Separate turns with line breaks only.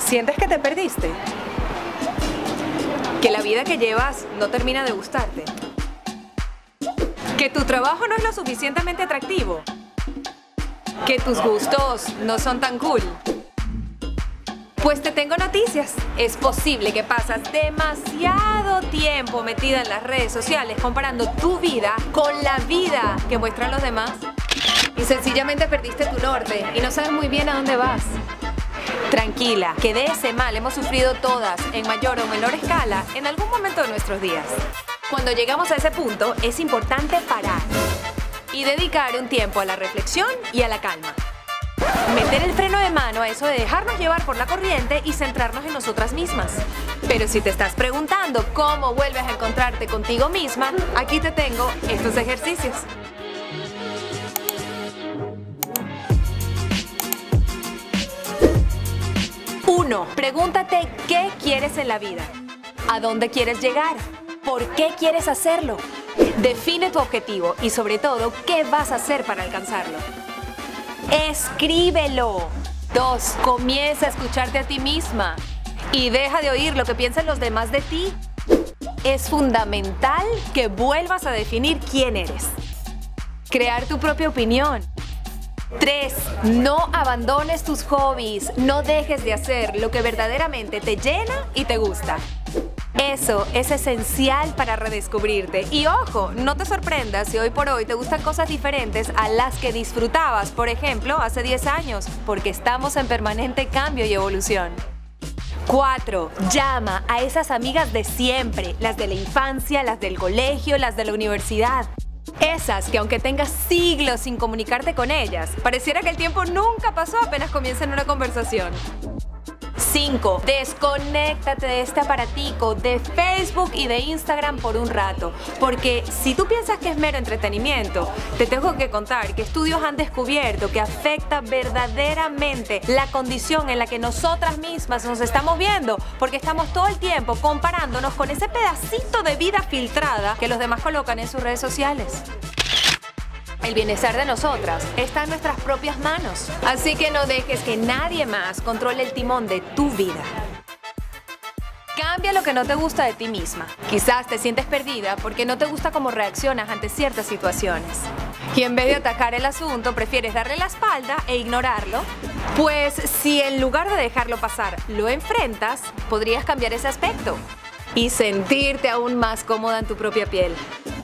¿Sientes que te perdiste? ¿Que la vida que llevas no termina de gustarte? ¿Que tu trabajo no es lo suficientemente atractivo? ¿Que tus gustos no son tan cool? Pues te tengo noticias. Es posible que pasas demasiado tiempo metida en las redes sociales comparando tu vida con la vida que muestran los demás. Y sencillamente perdiste tu norte y no sabes muy bien a dónde vas. Tranquila, que de ese mal hemos sufrido todas, en mayor o menor escala, en algún momento de nuestros días. Cuando llegamos a ese punto, es importante parar y dedicar un tiempo a la reflexión y a la calma. Meter el freno de mano a eso de dejarnos llevar por la corriente y centrarnos en nosotras mismas. Pero si te estás preguntando cómo vuelves a encontrarte contigo misma, aquí te tengo estos ejercicios. 1. Pregúntate qué quieres en la vida. ¿A dónde quieres llegar? ¿Por qué quieres hacerlo? Define tu objetivo y sobre todo, ¿qué vas a hacer para alcanzarlo? Escríbelo. 2. Comienza a escucharte a ti misma y deja de oír lo que piensan los demás de ti. Es fundamental que vuelvas a definir quién eres. Crear tu propia opinión. 3. No abandones tus hobbies, no dejes de hacer lo que verdaderamente te llena y te gusta. Eso es esencial para redescubrirte. Y ojo, no te sorprendas si hoy por hoy te gustan cosas diferentes a las que disfrutabas, por ejemplo, hace 10 años, porque estamos en permanente cambio y evolución. 4. Llama a esas amigas de siempre, las de la infancia, las del colegio, las de la universidad. Esas que aunque tengas siglos sin comunicarte con ellas, pareciera que el tiempo nunca pasó apenas comienza en una conversación. 5. Desconéctate de este aparatico de Facebook y de Instagram por un rato, porque si tú piensas que es mero entretenimiento, te tengo que contar que estudios han descubierto que afecta verdaderamente la condición en la que nosotras mismas nos estamos viendo, porque estamos todo el tiempo comparándonos con ese pedacito de vida filtrada que los demás colocan en sus redes sociales. El bienestar de nosotras está en nuestras propias manos, así que no dejes que nadie más controle el timón de tu vida. Cambia lo que no te gusta de ti misma. Quizás te sientes perdida porque no te gusta cómo reaccionas ante ciertas situaciones. Y en vez de atacar el asunto, prefieres darle la espalda e ignorarlo. Pues si en lugar de dejarlo pasar, lo enfrentas, podrías cambiar ese aspecto y sentirte aún más cómoda en tu propia piel.